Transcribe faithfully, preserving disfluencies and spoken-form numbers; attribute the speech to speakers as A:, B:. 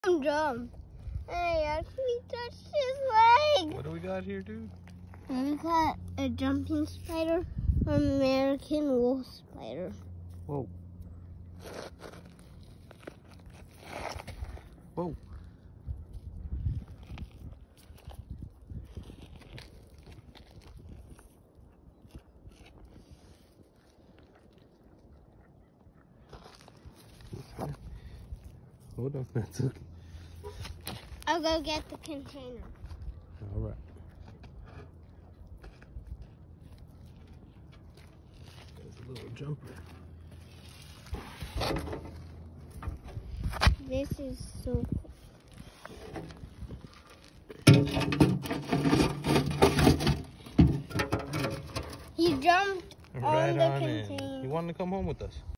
A: Jump. And I actually touched his leg.
B: What do we got here, dude?
A: We got a jumping spider, American wolf spider.
B: Whoa. Whoa. Hold on, that's okay.
A: I'll go get the container.
B: All right. There's a little jumper.
A: This is so cool. He jumped
B: Right
A: on the
B: on in.
A: container.
B: You wanted to come home with us?